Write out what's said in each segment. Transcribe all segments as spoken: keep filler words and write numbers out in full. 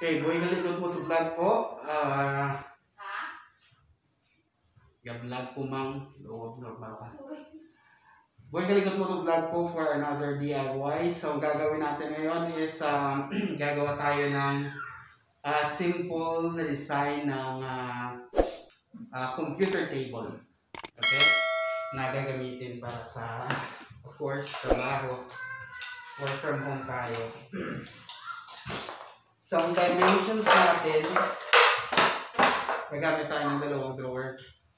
Okay, boy kalikot mo to vlog po. Ah, ga-vlog po mang. Loob normal pa. Boy kalikot mo to vlog po for another D I Y. So, gagawin natin ngayon is um, gagawa tayo ng uh, simple na design ng uh, uh, computer table. Okay? Na gagamitin para sa, of course, trabaho. Work from home tayo. So, ang dimensions natin, gagamit tayo ng dalawang drawer.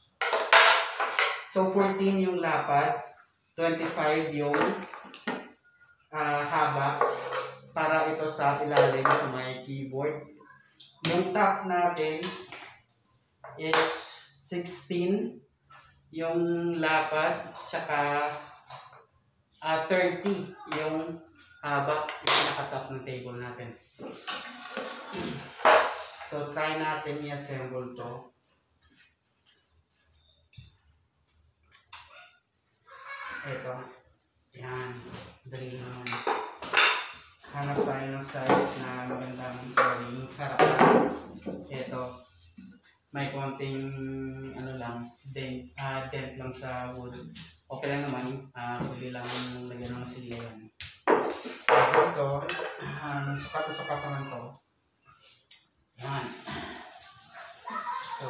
So, fourteen yung lapad, twenty-five yung uh, haba para ito sa ilalim sa may keyboard. Yung top natin is sixteen yung lapad, tsaka uh, thirty yung haba, yung nakatop ng table natin. So, try natin i-assemble to. Ito. Yan. Dali naman. Hanap tayo ng size na magandang dali. Harapan. Ito. May konting ano lang, dent, uh, dent lang sa wood. Okay lang naman. Uh, Pwede lang lagyan ng silya yan. Ito. Um, sukat-sukat naman to. Yan. So,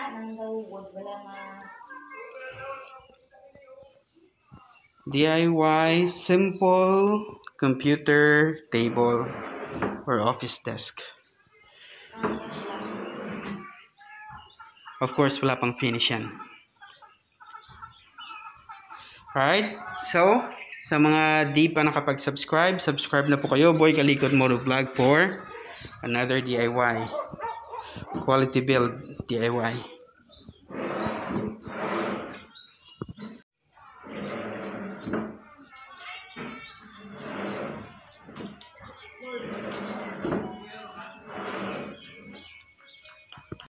ng wood, wala ma... D I Y simple computer table or office desk. Ano na sila? Of course, wala pang finish yan. Alright, so sa mga di pa nakapag-subscribe, subscribe na po kayo. Boy Kalikot Moto Vlog for another D I Y. Quality build D I Y.